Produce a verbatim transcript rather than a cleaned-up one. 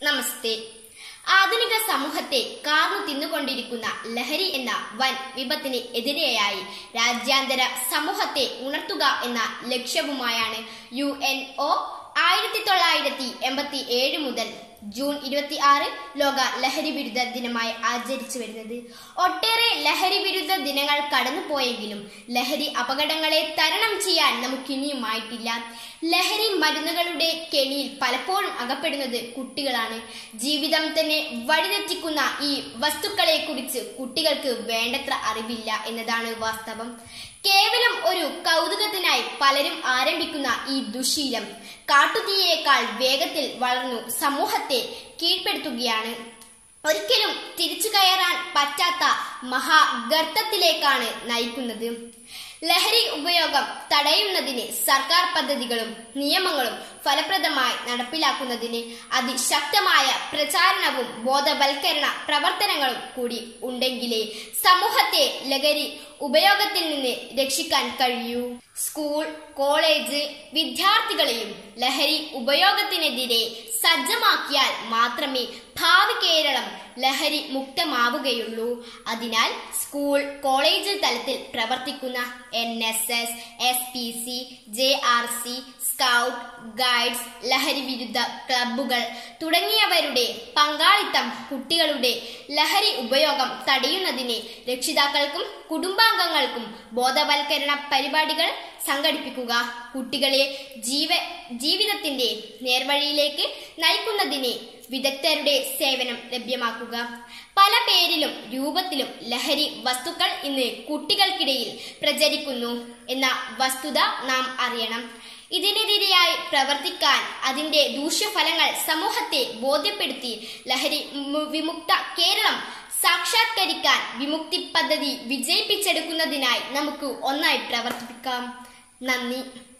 നമസ്തേ. ആധുനിക സമൂഹത്തെ കാർന്നു തിന്നുകൊണ്ടിരിക്കുന്ന ലഹരി എന്ന വൻ വിപത്തിന് എതിരെയായി രാജ്യാന്തര സമൂഹത്തെ ഉണർത്തുക എന്ന ലക്ഷ്യവുമായാണ് യു എൻ ഒ ആയിരത്തി തൊള്ളായിരത്തി എൺപത്തി ഏഴ് മുതൽ ജൂൺ ഇരുപത്തി ആറ് ലോക ലഹരി വിരുദ്ധ ദിനമായി ആചരിച്ചു വരുന്നത്. ഒട്ടേറെ ലഹരി വിരുദ്ധ ദിനങ്ങൾ കടന്നുപോയെങ്കിലും ലഹരി അപകടങ്ങളെ തരണം ചെയ്യാൻ നമുക്കിനിയുമായിട്ടില്ല. ലഹരി മരുന്നുകളുടെ കെണിയിൽ പലപ്പോഴും അകപ്പെടുന്നത് കുട്ടികളാണ്. ജീവിതം തന്നെ വഴിതെറ്റിക്കുന്ന ഈ വസ്തുക്കളെ കുറിച്ച് കുട്ടികൾക്ക് വേണ്ടത്ര അറിവില്ല എന്നതാണ് വാസ്തവം. കേവലം ഒരു കൗതുകത്തിനായി പലരും ആരംഭിക്കുന്ന ഈ ദുശീലം കാട്ടുതീയേക്കാൾ വേഗത്തിൽ വളർന്നു സമൂഹത്തെ കീഴ്പ്പെടുത്തുകയാണ്. ഒരിക്കലും തിരിച്ചു കയറാൻ പറ്റാത്ത മഹാഗർത്തത്തിലേക്കാണ് നയിക്കുന്നത്. ലഹരി ഉപയോഗം തടയുന്നതിന് സർക്കാർ പദ്ധതികളും നിയമങ്ങളും ഫലപ്രദമായി നടപ്പിലാക്കുന്നതിന് അതിശക്തമായ പ്രചാരണവും ബോധവൽക്കരണ പ്രവർത്തനങ്ങളും കൂടി ഉണ്ടെങ്കിലേ സമൂഹത്തെ ലഹരി ഉപയോഗത്തിൽ നിന്ന് രക്ഷിക്കാൻ കഴിയൂ. സ്കൂൾ, കോളേജ് വിദ്യാർത്ഥികളെയും ലഹരി ഉപയോഗത്തിനെതിരെ സജ്ജമാക്കിയാൽ മാത്രമേ ഭാവി കേരളം ലഹരി മുക്തമാവുകയുള്ളൂ. അതിനാൽ സ്കൂൾ, കോളേജ് തലത്തിൽ പ്രവർത്തിക്കുന്ന N S S, S P C, J R C, scout, guides, ലഹരി വിരുദ്ധ ക്ലബ്ബുകൾ തുടങ്ങിയവരുടെ പങ്കാളിത്തം കുട്ടികളുടെ ലഹരി ഉപയോഗം തടയുന്നതിന് രക്ഷിതാക്കൾക്കും കുടുംബാംഗങ്ങൾക്കും ബോധവൽക്കരണ പരിപാടികൾ സംഘടിപ്പിക്കുക. കുട്ടികളെ ജീവ ജീവിതത്തിന്റെ നേർവഴിയിലേക്ക് നയിക്കുന്നതിന് വിദഗ്ധരുടെ സേവനം ലഭ്യമാക്കുക. പല പേരിലും രൂപത്തിലും ലഹരി വസ്തുക്കൾ ഇന്ന് കുട്ടികൾക്കിടയിൽ പ്രചരിക്കുന്നു എന്ന വസ്തുത നാം അറിയണം. ഇതിനെതിരെയായി പ്രവർത്തിക്കാൻ, അതിന്റെ ദൂഷ്യഫലങ്ങൾ സമൂഹത്തെ ബോധ്യപ്പെടുത്തി ലഹരി വിമുക്ത കേരളം സാക്ഷാത്കരിക്കാൻ വിമുക്തി പദ്ധതി വിജയിപ്പിച്ചെടുക്കുന്നതിനായി നമുക്ക് ഒന്നായി പ്രവർത്തിക്കാം. നന്ദി.